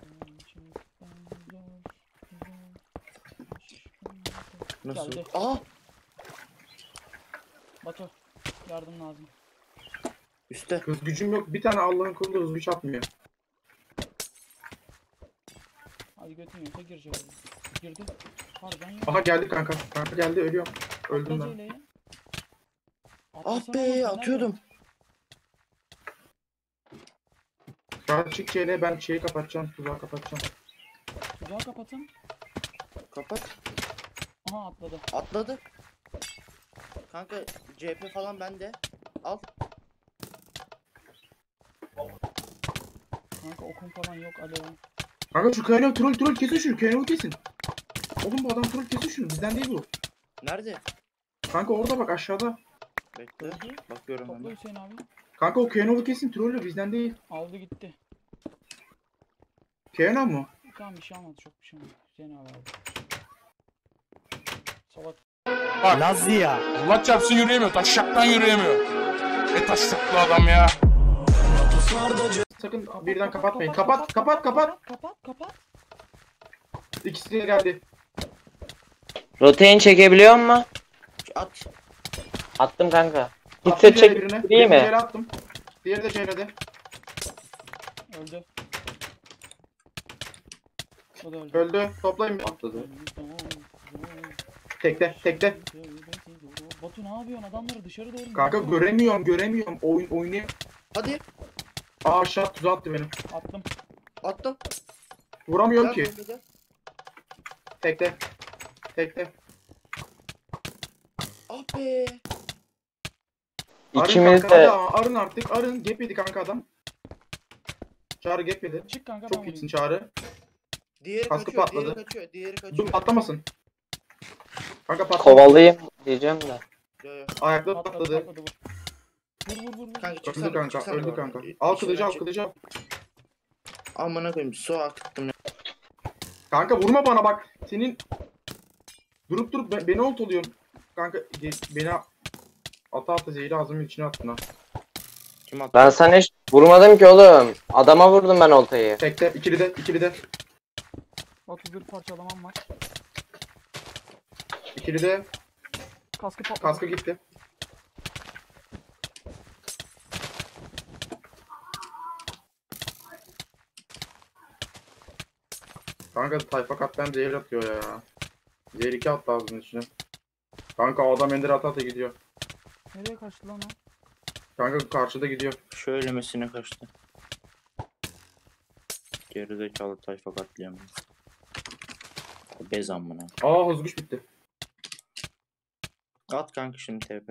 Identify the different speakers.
Speaker 1: Nasıl?
Speaker 2: Geldi.
Speaker 1: Aa!
Speaker 2: Batu yardım lazım.
Speaker 1: Üste.
Speaker 3: Hız gücüm yok. Bir tane Allah'ın kulu hız güç atmıyor.
Speaker 2: Hadi götün yoksa girecek. Girdi. Harbiden yok.
Speaker 3: Aha geldi kanka. Kanka geldi, ölüyorum. Öldüm
Speaker 2: Atla
Speaker 3: ben.
Speaker 2: Ceyle'ye.
Speaker 1: Ah
Speaker 2: Atlasana oğlum,
Speaker 1: be,
Speaker 2: sen
Speaker 1: atıyordum.
Speaker 3: Şu çık şeyle, ben şeyi kapatacağım. Tuzağı kapatacağım.
Speaker 2: nerede? Tuzağı kapatın.
Speaker 1: Kapat.
Speaker 2: Aha atladı.
Speaker 1: Atladı. Kanka CHP falan bende. Al.
Speaker 2: Kanka okum falan yok Alevan.
Speaker 3: Kanka şu Kaynağı troll kesin şunu. Kaynağı kesin. Oğlum bu adam troll kesin şunu. Bizden değil bu.
Speaker 1: Nerede?
Speaker 3: Kanka orada bak, aşağıda.
Speaker 1: Bekle.
Speaker 2: Öldü.
Speaker 1: Bakıyorum
Speaker 2: Topla
Speaker 1: hemen.
Speaker 2: Hüseyin abi.
Speaker 3: Kanka o Kaynağı kesin. Trollü bizden değil.
Speaker 2: Aldı gitti.
Speaker 3: Kaynağı mı?
Speaker 2: Tamam bir şey almadı, çok bir şey almadı. Hüseyin abi aldı. Salak.
Speaker 4: Lazia.
Speaker 5: Allah çarpsın yürüyemiyor. Taşşaktan yürüyemiyor. Taşşaklı adam ya.
Speaker 3: Sakın birden kapatmayın. Kapat.
Speaker 2: Kapat.
Speaker 3: İkisi de geldi.
Speaker 6: Rotein çekebiliyor mu?
Speaker 1: At.
Speaker 6: Attım kanka.
Speaker 3: Attım
Speaker 6: Hitset
Speaker 3: C'ye
Speaker 6: çek
Speaker 3: birine.
Speaker 6: değil
Speaker 3: Birini
Speaker 6: mi?
Speaker 3: C'ye attım. Diğeri de C'ledi.
Speaker 2: Öldü. O da öldü.
Speaker 3: Öldü. Toplayın. Atladı. Tekte.
Speaker 2: Batu ne yapıyorsun? Adamları dışarı doğru.
Speaker 3: Kanka göremiyorum. Oynayayım.
Speaker 1: Hadi.
Speaker 3: Aa, aşağı tuzağa attı benim.
Speaker 2: Attım.
Speaker 1: Attım.
Speaker 3: Vuramıyorum
Speaker 1: Gel
Speaker 3: ki.
Speaker 1: kanka, gel.
Speaker 3: Tekte.
Speaker 1: Ah be.
Speaker 6: İkimiz
Speaker 3: kanka,
Speaker 6: de
Speaker 3: arın artık. Arın. Gap yedi kanka adam. Çağrı gap yedi.
Speaker 2: Çık kanka, ben
Speaker 3: Çok
Speaker 2: vurayım.
Speaker 3: iyisin Çağrı.
Speaker 1: Diğeri
Speaker 3: Kaskı
Speaker 1: kaçıyor.
Speaker 3: patladı.
Speaker 1: Diğeri
Speaker 3: Dur
Speaker 1: kaçıyor.
Speaker 3: patlamasın. Kanka patladı.
Speaker 6: kovalayayım diyeceğim de.
Speaker 1: Yo, yo.
Speaker 3: Ayakta patladı.
Speaker 2: Vur.
Speaker 1: Kanka
Speaker 3: Öldü
Speaker 1: çıksana.
Speaker 3: kanka.
Speaker 1: çıksana
Speaker 3: Öldü
Speaker 1: oradan.
Speaker 3: kanka. Al kılıcı,
Speaker 1: İçinden
Speaker 3: al
Speaker 1: çık.
Speaker 3: kılıcı al.
Speaker 1: Amına koyayım. Su akıttım ya.
Speaker 3: Kanka vurma bana bak. Senin durup beni ult oluyorsun. Kanka beni ata zehri ağzımın içine attın ha.
Speaker 1: Kim attı?
Speaker 6: Ben sana hiç vurmadım ki oğlum. Adama vurdum ben oltayı.
Speaker 3: Tekte, ikili de.
Speaker 2: Batu bir parçalamam var.
Speaker 3: İkili de.
Speaker 2: Kaskı patladı.
Speaker 3: Kaskı gitti. Kanka tayfa katliam zehir atıyor ya. Zehir 2 attı ağzının içine. Kanka o adam ender ata gidiyor.
Speaker 2: Nereye kaçtı lan o?
Speaker 3: Kanka karşıda gidiyor.
Speaker 1: Şöylemesine kaçtı. Gerizekalı tayfa katliamı. Bez amına.
Speaker 3: Aa, hız güç bitti.
Speaker 1: At kanka şimdi TP.